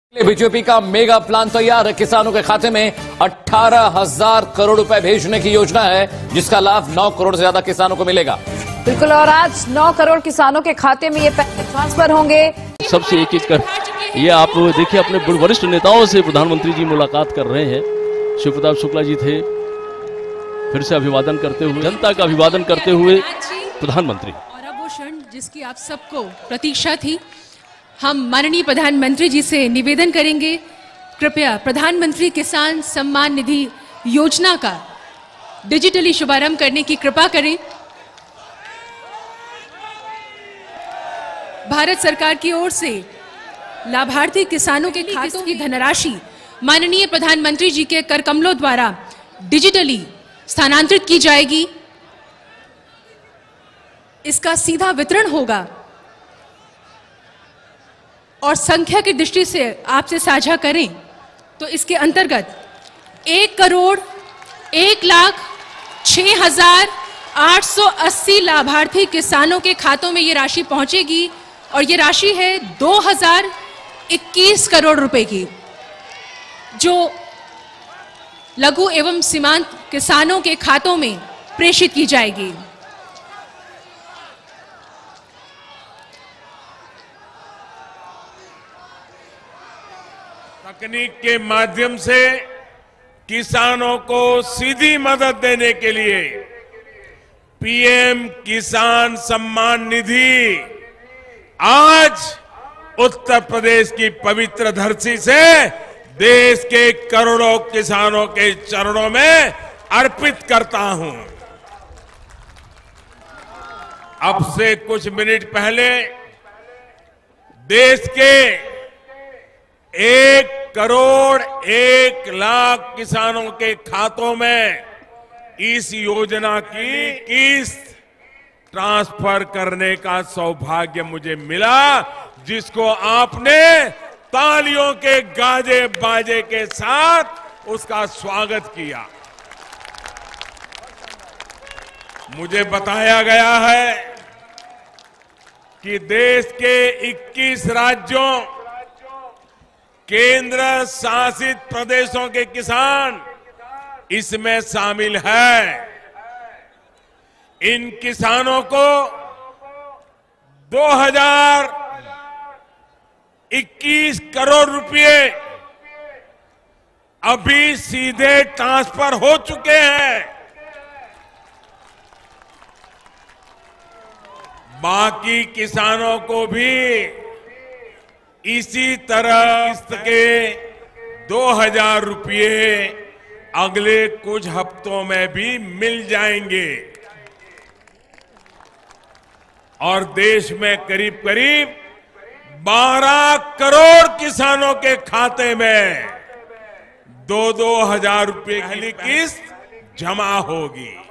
BJP का mega plan तैयार है। किसानों के खाते में 18,000 करोड़ रुपए भेजने की योजना है, जिसका लाभ 9 करोड़ से ज्यादा किसानों को मिलेगा। बिल्कुल, और आज 9 करोड़ किसानों के खाते में ये पैसे ट्रांसफर होंगे। सबसे एक एक कर ये आप देखिए, अपने वरिष्ठ नेताओं से प्रधानमंत्री जी मुलाकात कर रहे हैं। शिव प्रताप शुक्ला जी थे, फिर से अभिवादन करते हुए, जनता का अभिवादन करते हुए प्रधानमंत्री। और अब वो क्षण जिसकी आप सबको प्रतीक्षा थी, हम माननीय प्रधानमंत्री जी से निवेदन करेंगे, कृपया प्रधानमंत्री किसान सम्मान निधि योजना का डिजिटली शुभारंभ करने की कृपा करें। भारत सरकार की ओर से लाभार्थी किसानों के खातों की धनराशि माननीय प्रधानमंत्री जी के कर कमलों द्वारा डिजिटली स्थानांतरित की जाएगी। इसका सीधा वितरण होगा और संख्या की दृष्टि से आपसे साझा करें तो इसके अंतर्गत 1,06,880 लाभार्थी किसानों के खातों में ये राशि पहुंचेगी और ये राशि है 2021 करोड़ रुपए की, जो लघु एवं सीमांत किसानों के खातों में प्रेषित की जाएगी। तकनीक के माध्यम से किसानों को सीधी मदद देने के लिए पीएम किसान सम्मान निधि आज उत्तर प्रदेश की पवित्र धरती से देश के करोड़ों किसानों के चरणों में अर्पित करता हूं। अब से कुछ मिनट पहले देश के 1,01,00,000 किसानों के खातों में इस योजना की किस्त ट्रांसफर करने का सौभाग्य मुझे मिला, जिसको आपने तालियों के गाजे बाजे के साथ उसका स्वागत किया। मुझे बताया गया है कि देश के 21 राज्यों, केंद्र शासित प्रदेशों के किसान इसमें शामिल हैं। इन किसानों को 2021 करोड़ रुपए अभी सीधे ट्रांसफर हो चुके हैं। बाकी किसानों को भी इसी तरह किस्त के 2,000 रुपये अगले कुछ हफ्तों में भी मिल जाएंगे और देश में करीब करीब 12 करोड़ किसानों के खाते में 2-2 हजार रुपये की किस्त जमा होगी।